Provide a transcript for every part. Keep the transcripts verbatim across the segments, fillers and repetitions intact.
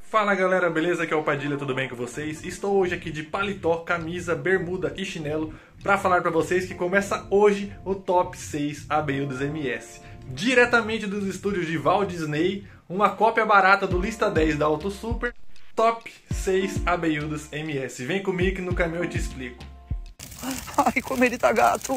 Fala galera, beleza? Aqui é o Padilha, tudo bem com vocês? Estou hoje aqui de paletó, camisa, bermuda e chinelo para falar para vocês que começa hoje o Top seis abelhudos M S. Diretamente dos estúdios de Walt Disney, uma cópia barata do Lista dez da Auto Super, Top seis abelhudos M S. Vem comigo que no caminho eu te explico. Ai, como ele tá gato!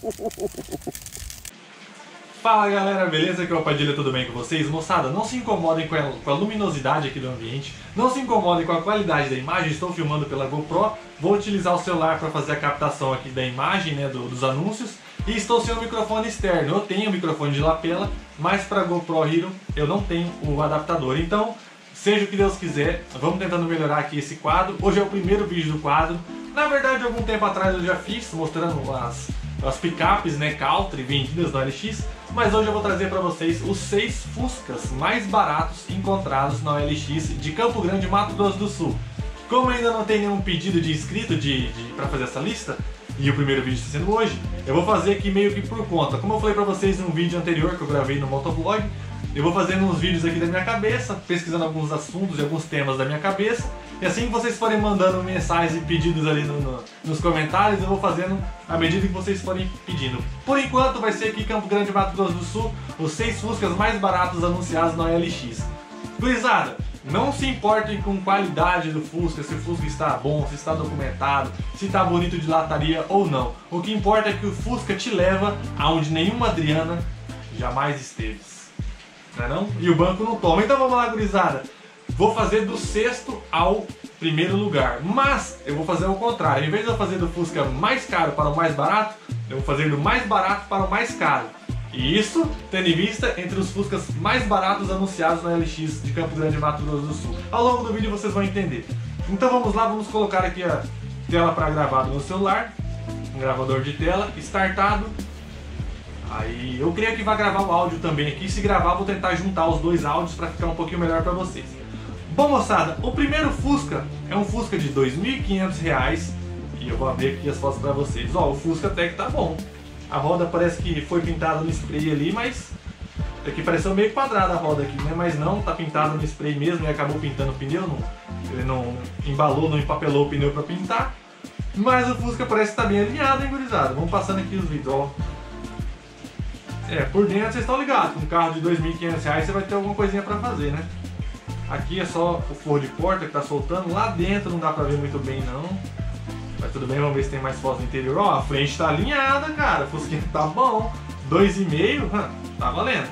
Fala galera, beleza? Aqui é o Padilha, tudo bem com vocês? Moçada, não se incomodem com a, com a luminosidade aqui do ambiente, não se incomodem com a qualidade da imagem. Estou filmando pela GoPro, vou utilizar o celular para fazer a captação aqui da imagem, né, do, dos anúncios, e estou sem o microfone externo. Eu tenho o microfone de lapela, mas para a GoPro Hero eu não tenho o adaptador. Então, seja o que Deus quiser, vamos tentando melhorar aqui esse quadro. Hoje é o primeiro vídeo do quadro. Na verdade, algum tempo atrás eu já fiz, mostrando as, as picapes, né, Country vendidas no L X. Mas hoje eu vou trazer para vocês os seis Fuscas mais baratos encontrados na O L X de Campo Grande, Mato Grosso do Sul. Como ainda não tem nenhum pedido de inscrito de, de, para fazer essa lista, e o primeiro vídeo está sendo hoje, eu vou fazer aqui meio que por conta. Como eu falei para vocês num vídeo anterior que eu gravei no Motovlog, eu vou fazendo uns vídeos aqui da minha cabeça, pesquisando alguns assuntos e alguns temas da minha cabeça. E assim que vocês forem mandando mensagens e pedidos ali no, no, nos comentários, eu vou fazendo à medida que vocês forem pedindo. Por enquanto vai ser aqui Campo Grande, Mato Grosso do Sul, os seis Fuscas mais baratos anunciados na O L X. Gurizada, não se importem com a qualidade do Fusca, se o Fusca está bom, se está documentado, se está bonito de lataria ou não. O que importa é que o Fusca te leva aonde nenhuma Adriana jamais esteve. Não é não? E o banco não toma. Então vamos lá, gurizada. Vou fazer do sexto ao primeiro lugar. Mas eu vou fazer ao contrário. Em vez de eu fazer do Fusca mais caro para o mais barato, eu vou fazer do mais barato para o mais caro. E isso tendo em vista entre os Fuscas mais baratos anunciados na L X de Campo Grande, Mato Grosso do Sul. Ao longo do vídeo vocês vão entender. Então vamos lá, vamos colocar aqui a tela para gravar no celular. Um gravador de tela, startado. Aí eu creio que vai gravar o áudio também aqui. Se gravar, vou tentar juntar os dois áudios para ficar um pouquinho melhor para vocês. Bom, moçada, o primeiro Fusca é um Fusca de dois mil e quinhentos reais. E eu vou abrir aqui as fotos para vocês. Ó, o Fusca até que tá bom. A roda parece que foi pintada no spray ali, mas aqui pareceu meio quadrada a roda aqui, né? Mas não, tá pintado no spray mesmo e acabou pintando o pneu. Não, ele não embalou, não empapelou o pneu para pintar. Mas o Fusca parece que tá bem alinhado, hein, gurizada? Vamos passando aqui os vídeos, ó. É, por dentro vocês estão ligados, com um carro de dois mil e quinhentos reais você vai ter alguma coisinha pra fazer, né? Aqui é só o forro de porta que tá soltando, lá dentro não dá pra ver muito bem não. Mas tudo bem, vamos ver se tem mais fotos no interior. Ó, a frente tá alinhada, cara, o Fusquinha tá bom, dois e meio, tá valendo.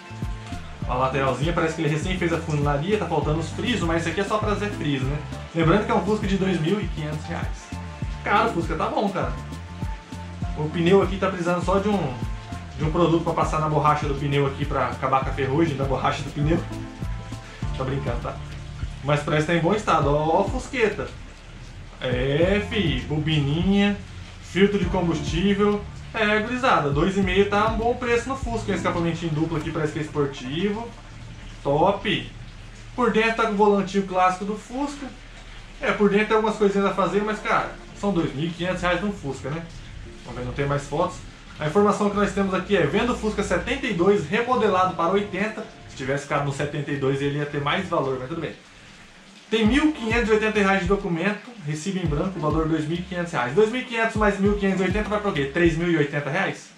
A lateralzinha parece que ele recém fez a funilaria, tá faltando os frisos, mas isso aqui é só pra fazer friso, né? Lembrando que é um Fusca de dois mil e quinhentos reais. Cara, o Fusca tá bom, cara. O pneu aqui tá precisando só de um... de um produto para passar na borracha do pneu aqui para acabar com a ferrugem da borracha do pneu. Tô brincando, tá? Mas parece que tá em bom estado. Ó, ó a fusqueta. É, fi, bobininha, filtro de combustível. É, gurizada, dois e meio tá um bom preço no Fusca. Escapamentinho duplo aqui, parece que é esportivo. Top. Por dentro tá com o volantinho clássico do Fusca. É, por dentro tem algumas coisinhas a fazer, mas cara, são dois mil e quinhentos reais no Fusca, né? Vamos ver, não tem mais fotos. A informação que nós temos aqui é: vendo o Fusca setenta e dois remodelado para oitenta. Se tivesse ficado no setenta e dois ele ia ter mais valor, mas tudo bem. Tem mil quinhentos e oitenta reais de documento, recibo em branco, valor dois mil e quinhentos reais. dois mil e quinhentos mais mil quinhentos e oitenta vai para o quê? três mil e oitenta reais?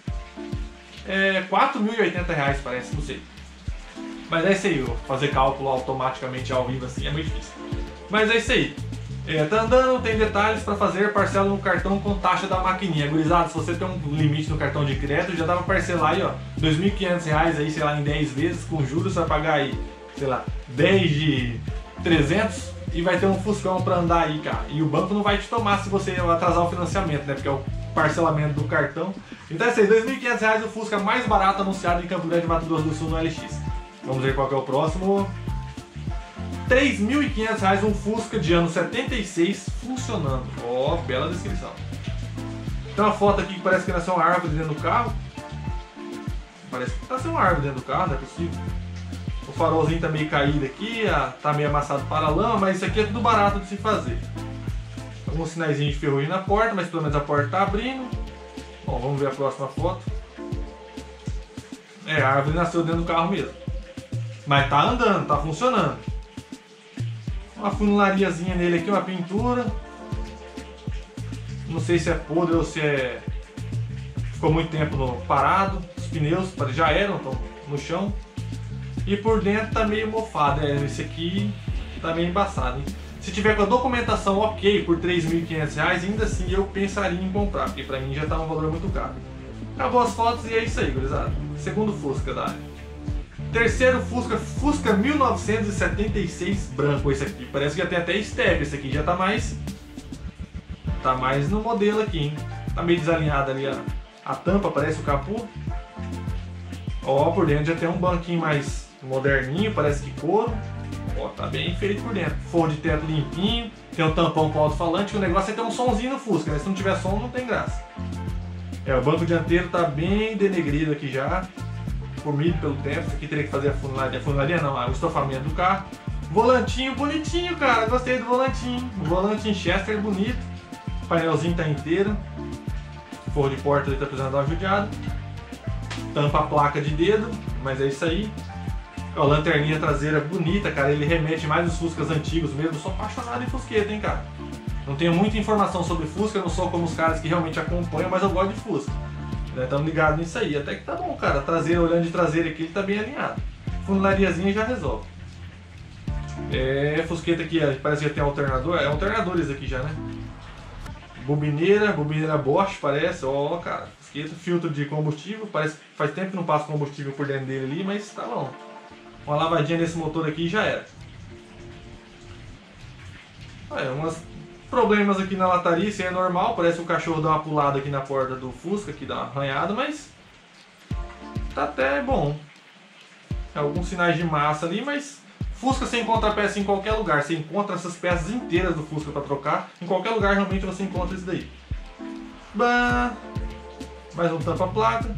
É, quatro mil e oitenta reais parece, não sei. Mas é isso aí, vou fazer cálculo automaticamente ao vivo assim é muito difícil. Mas é isso aí. É, tá andando, tem detalhes para fazer, parcela no cartão com taxa da maquininha. Gurizada, se você tem um limite no cartão de crédito, já dá pra parcelar aí, ó, dois mil e quinhentos reais aí, sei lá, em dez vezes, com juros, você vai pagar aí, sei lá, dez de trezentos e vai ter um Fuscão pra andar aí, cara. E o banco não vai te tomar se você atrasar o financiamento, né, porque é o parcelamento do cartão. Então é isso aí, dois mil e quinhentos reais o Fusca mais barato anunciado em Campo Grande, Mato Grosso do Sul no L X. Vamos ver qual que é o próximo. três mil e quinhentos reais um Fusca de ano setenta e seis funcionando. Ó, oh, bela descrição. Tem uma foto aqui que parece que nasceu uma árvore dentro do carro. Parece que nasceu uma árvore dentro do carro, não é possível. O farolzinho tá meio caído aqui, tá meio amassado para a lama, mas isso aqui é tudo barato de se fazer. Alguns sinaizinhos de ferrugem na porta, mas pelo menos a porta tá abrindo. Bom, vamos ver a próxima foto. É, a árvore nasceu dentro do carro mesmo. Mas tá andando, tá funcionando. Uma funilariazinha nele aqui, uma pintura. Não sei se é podre ou se é... ficou muito tempo no... parado. Os pneus já eram, estão no chão. E por dentro tá meio mofado. É, esse aqui tá meio embaçado, hein? Se tiver com a documentação ok por três mil e quinhentos reais, ainda assim eu pensaria em comprar, porque pra mim já tá um valor muito caro. Acabou as fotos e é isso aí, gurizada. Segundo Fusca da área. Terceiro Fusca, Fusca mil novecentos e setenta e seis branco esse aqui. Parece que já tem até step, esse aqui já tá mais... Tá mais no modelo aqui, hein? Tá meio desalinhada ali a, a tampa, parece o capô. Ó, por dentro já tem um banquinho mais moderninho, parece que couro. Ó, tá bem feito por dentro. Forro de teto limpinho, tem um tampão com alto-falante. O negócio é ter um sonzinho no Fusca, né? Se não tiver som, não tem graça. É, o banco dianteiro tá bem denegrido aqui já. Comido pelo tempo, isso aqui teria que fazer a funilaria, a funilaria não, o estofamento do carro. Volantinho bonitinho, cara, gostei do volantinho. O volante em Chester bonito, o painelzinho tá inteiro. Forro de porta ele tá precisando dar uma judiada. Tampa a placa de dedo, mas é isso aí. Ó, lanterninha traseira bonita, cara, ele remete mais os Fuscas antigos mesmo. Sou apaixonado em Fusqueta, hein, cara. Não tenho muita informação sobre Fusca, não sou como os caras que realmente acompanham, mas eu gosto de Fusca. Estamos ligados nisso aí, até que tá bom, cara. A traseira, olhando de traseira aqui, ele tá bem alinhado. Funilariazinha já resolve. É, Fusqueta aqui, parece que já tem alternador. É alternadores aqui já, né? Bobineira, bobineira Bosch, parece. Ó, cara, Fusqueta, filtro de combustível. Parece que faz tempo que não passa combustível por dentro dele ali, mas tá bom. Uma lavadinha nesse motor aqui já era. É, umas... problemas aqui na lataria, isso é normal, parece que o cachorro dá uma pulada aqui na porta do Fusca, que dá uma arranhada, mas tá até bom. Alguns sinais de massa ali, mas Fusca você encontra peça em qualquer lugar, você encontra essas peças inteiras do Fusca para trocar, em qualquer lugar realmente você encontra isso daí. Bah, mais um tampa-placa.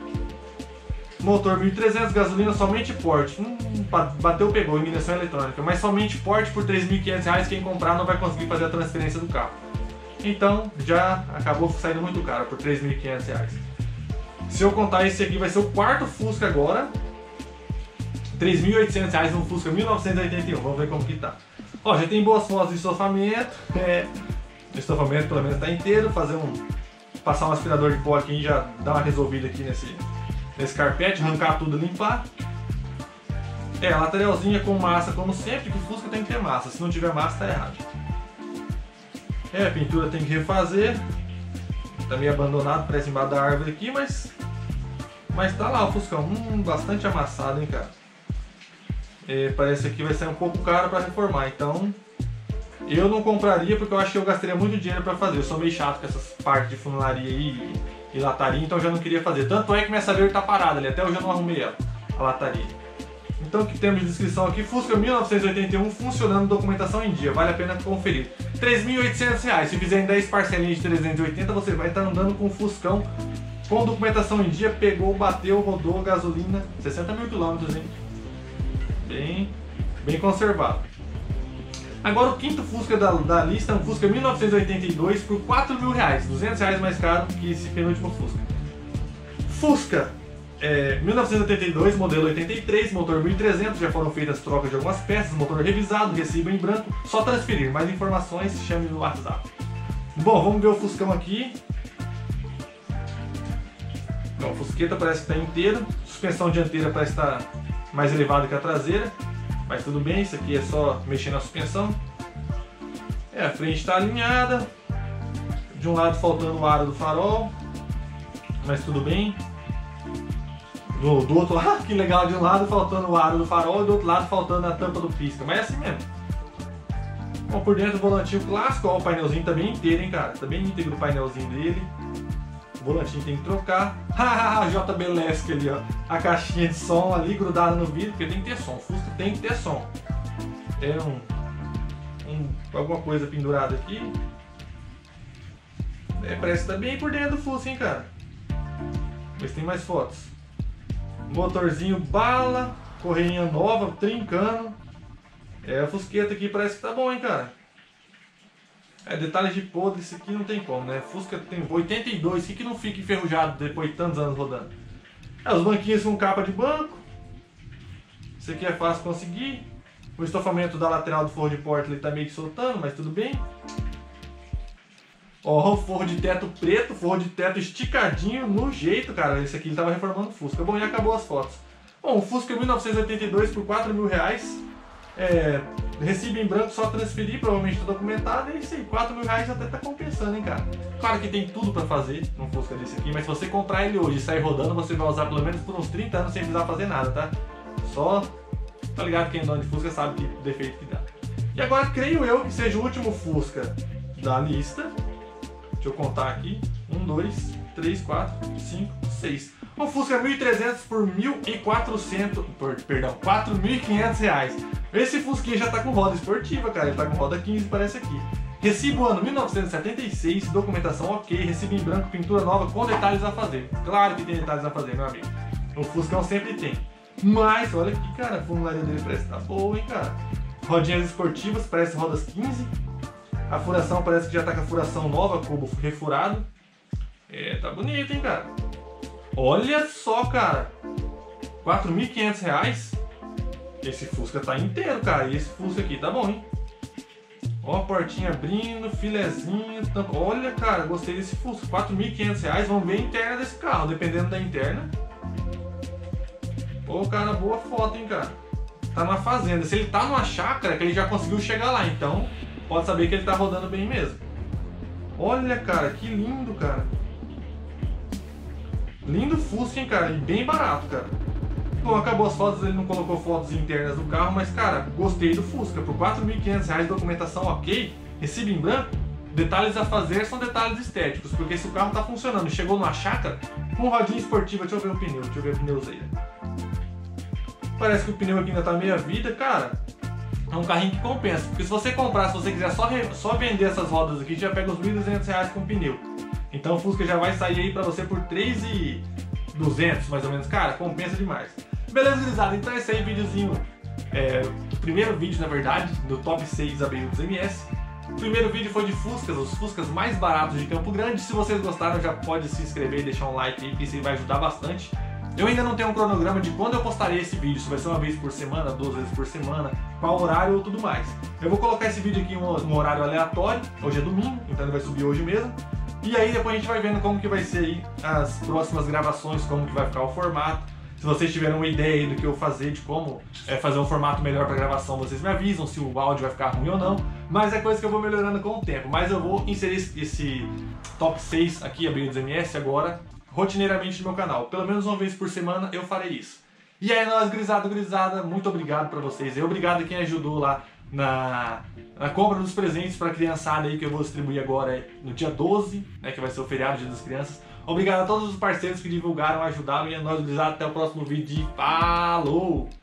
Motor mil e trezentos, gasolina somente porte. Hum, bateu, pegou, ignição eletrônica. Mas somente porte por três mil e quinhentos reais. Quem comprar não vai conseguir fazer a transferência do carro. Então já acabou saindo muito caro por três mil e quinhentos reais. Se eu contar, esse aqui vai ser o quarto Fusca agora. três mil e oitocentos reais um Fusca mil novecentos e oitenta e um. Vamos ver como que tá. Ó, já tem boas fotos de estofamento. É, o estofamento pelo menos tá inteiro. Fazer um, passar um aspirador de pó aqui e já dar uma resolvida aqui nesse... nesse carpete, arrancar tudo e limpar. É, a lateralzinha com massa como sempre, que Fusca tem que ter massa, se não tiver massa tá errado. É, a pintura tem que refazer. Tá meio abandonado, parece embaixo da árvore aqui, mas... Mas tá lá o Fuscão, hum, bastante amassado, hein, cara. É, parece que vai sair um pouco caro para reformar, então... Eu não compraria porque eu acho que eu gastaria muito dinheiro para fazer. Eu sou meio chato com essas partes de funilaria aí e lataria, então eu já não queria fazer. Tanto é que minha saveira tá parada ali, até hoje eu não arrumei ela, a lataria. Então o que temos de descrição aqui, Fusca mil novecentos e oitenta e um funcionando, documentação em dia, vale a pena conferir. três mil e oitocentos reais, se fizer em dez parcelinhas de trezentos e oitenta, você vai estar andando com o Fuscão com documentação em dia, pegou, bateu, rodou, gasolina, sessenta mil quilômetros, hein? Bem, bem conservado. Agora o quinto Fusca da, da lista é um Fusca mil novecentos e oitenta e dois por quatro mil reais, duzentos reais mais caro que esse penúltimo Fusca. Fusca é, mil novecentos e oitenta e dois, modelo oitenta e três, motor mil e trezentos, já foram feitas trocas de algumas peças, motor revisado, recibo em branco, só transferir. Mais informações, chame no WhatsApp. Bom, vamos ver o Fuscão aqui. Bom, a Fusqueta parece que está inteira, suspensão dianteira parece estar mais elevada que a traseira. Mas tudo bem, isso aqui é só mexer na suspensão. É, a frente está alinhada. De um lado faltando o aro do farol. Mas tudo bem. Do, do outro lado, que legal, de um lado faltando o aro do farol e do outro lado faltando a tampa do pisca. Mas é assim mesmo. Bom, por dentro o volantinho clássico, ó, o painelzinho tá bem inteiro, hein, cara. Tá bem íntegro o painelzinho dele. O volantinho tem que trocar. Hahaha, J B Lesk ali, ó. A caixinha de som ali grudada no vidro, porque tem que ter som. Fusca tem que ter som. Tem um, um, alguma coisa pendurada aqui. É, parece que tá bem por dentro do Fusca, hein, cara. Mas tem mais fotos. Motorzinho bala, correinha nova, trincando. É, a Fusqueta aqui parece que tá bom, hein, cara. É, detalhes de podre, isso aqui não tem como, né? Fusca tem oitenta e dois, que que não fica enferrujado depois de tantos anos rodando? É, os banquinhos com capa de banco. Isso aqui é fácil conseguir. O estofamento da lateral do forro de porta ele tá meio que soltando, mas tudo bem. Ó, o forro de teto preto, forro de teto esticadinho no jeito, cara. Esse aqui ele tava reformando o Fusca. Bom, e acabou as fotos. Bom, o Fusca mil novecentos e oitenta e dois por quatro mil reais. É, recibo em branco, só transferir, provavelmente tá documentado. É isso aí, quatro mil reais até tá compensando, hein, cara. Claro que tem tudo pra fazer num Fusca desse aqui, mas se você comprar ele hoje e sair rodando, você vai usar pelo menos por uns trinta anos sem precisar fazer nada, tá? Só, tá ligado, quem é dono de Fusca sabe que defeito que dá. E agora, creio eu que seja o último Fusca da lista. Deixa eu contar aqui. um, dois, três, quatro, cinco, seis. Um Fusca mil e trezentos por mil e quatrocentos, por, perdão, quatro mil e quinhentos reais. Esse Fusquinha já tá com roda esportiva, cara. Ele tá com roda quinze, parece aqui. Recibo ano mil novecentos e setenta e seis, documentação ok, recibo em branco, pintura nova com detalhes a fazer. Claro que tem detalhes a fazer, meu amigo. O Fuscão sempre tem. Mas, olha aqui, cara, a funilaria dele parece que tá boa, hein, cara. Rodinhas esportivas, parece rodas quinze. A furação parece que já tá com a furação nova, cubo refurado. É, tá bonito, hein, cara. Olha só, cara. quatro mil e quinhentos reais. Esse Fusca tá inteiro, cara. E esse Fusca aqui tá bom, hein. Ó a portinha abrindo, filezinho. Tampa. Olha, cara, gostei desse Fusca. quatro mil e quinhentos reais. Vamos ver a interna desse carro, dependendo da interna. Pô, cara, boa foto, hein, cara. Tá numa fazenda. Se ele tá numa chácara, que ele já conseguiu chegar lá, então pode saber que ele tá rodando bem mesmo. Olha, cara, que lindo, cara. Lindo Fusca, hein, cara, e bem barato, cara. Bom, acabou as fotos, ele não colocou fotos internas do carro, mas, cara, gostei do Fusca. Por quatro mil e quinhentos reais, documentação ok, recibo em branco, detalhes a fazer são detalhes estéticos, porque se o carro tá funcionando e chegou numa chácara, com rodinha esportiva, deixa eu ver o pneu, deixa eu ver o pneuzeira. Parece que o pneu aqui ainda tá meia vida, cara. É um carrinho que compensa, porque se você comprar, se você quiser só, re... só vender essas rodas aqui, já pega uns mil e duzentos reais com pneu. Então o Fusca já vai sair aí pra você por três mil e duzentos mais ou menos, cara, compensa demais. Beleza, gurizada? Então esse aí, videozinho, é, o primeiro vídeo, na verdade, do top seis A B U dos M S. O primeiro vídeo foi de Fuscas, os Fuscas mais baratos de Campo Grande. Se vocês gostaram, já pode se inscrever e deixar um like aí, que isso aí vai ajudar bastante. Eu ainda não tenho um cronograma de quando eu postarei esse vídeo, se vai ser uma vez por semana, duas vezes por semana, qual horário ou tudo mais. Eu vou colocar esse vídeo aqui em um, um horário aleatório, hoje é domingo, então ele vai subir hoje mesmo. E aí depois a gente vai vendo como que vai ser aí as próximas gravações, como que vai ficar o formato. Se vocês tiverem uma ideia aí do que eu fazer, de como é, fazer um formato melhor para gravação, vocês me avisam se o áudio vai ficar ruim ou não. Mas é coisa que eu vou melhorando com o tempo. Mas eu vou inserir esse top seis aqui, A B U dos M S, agora, rotineiramente no meu canal. Pelo menos uma vez por semana eu farei isso. E aí, nós, grisado, grisada, muito obrigado para vocês. E obrigado a quem ajudou lá na, na compra dos presentes para a criançada aí, que eu vou distribuir agora no dia doze, né, que vai ser o feriado, Dia das Crianças. Obrigado a todos os parceiros que divulgaram, ajudaram, e a nós, grisado, até o próximo vídeo. Falou!